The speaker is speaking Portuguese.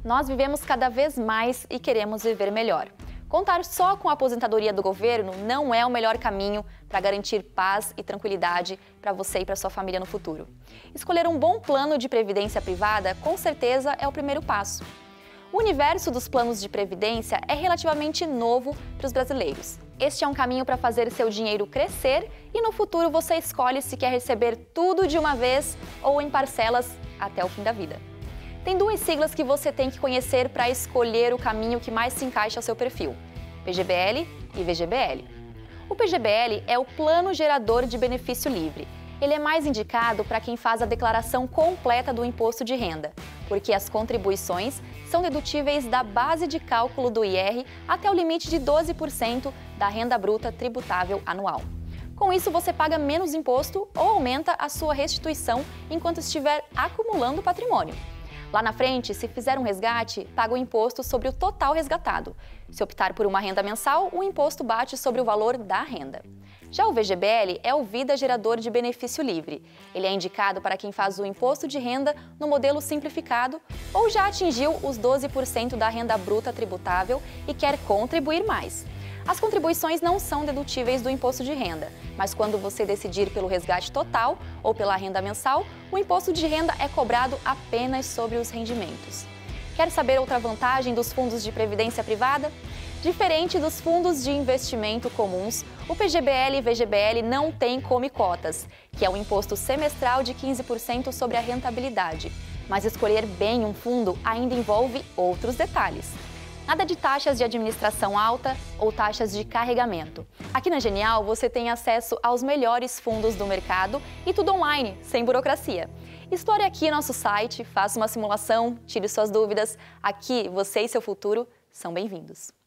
Nós vivemos cada vez mais e queremos viver melhor. Contar só com a aposentadoria do governo não é o melhor caminho para garantir paz e tranquilidade para você e para sua família no futuro. Escolher um bom plano de previdência privada, com certeza, é o primeiro passo. O universo dos planos de previdência é relativamente novo para os brasileiros. Este é um caminho para fazer seu dinheiro crescer e no futuro você escolhe se quer receber tudo de uma vez ou em parcelas até o fim da vida. Tem duas siglas que você tem que conhecer para escolher o caminho que mais se encaixa ao seu perfil: PGBL e VGBL. O PGBL é o Plano Gerador de Benefício Livre. Ele é mais indicado para quem faz a declaração completa do imposto de renda, porque as contribuições são dedutíveis da base de cálculo do IR até o limite de 12% da renda bruta tributável anual. Com isso, você paga menos imposto ou aumenta a sua restituição enquanto estiver acumulando patrimônio. Lá na frente, se fizer um resgate, paga o imposto sobre o total resgatado. Se optar por uma renda mensal, o imposto bate sobre o valor da renda. Já o VGBL é o Vida Gerador de Benefício Livre. Ele é indicado para quem faz o imposto de renda no modelo simplificado ou já atingiu os 12% da renda bruta tributável e quer contribuir mais. As contribuições não são dedutíveis do imposto de renda, mas quando você decidir pelo resgate total ou pela renda mensal, o imposto de renda é cobrado apenas sobre os rendimentos. Quer saber outra vantagem dos fundos de previdência privada? Diferente dos fundos de investimento comuns, o PGBL e VGBL não têm come-cotas, que é um imposto semestral de 15% sobre a rentabilidade. Mas escolher bem um fundo ainda envolve outros detalhes. Nada de taxas de administração alta ou taxas de carregamento. Aqui na Genial você tem acesso aos melhores fundos do mercado e tudo online, sem burocracia. Explore aqui nosso site, faça uma simulação, tire suas dúvidas. Aqui você e seu futuro são bem-vindos.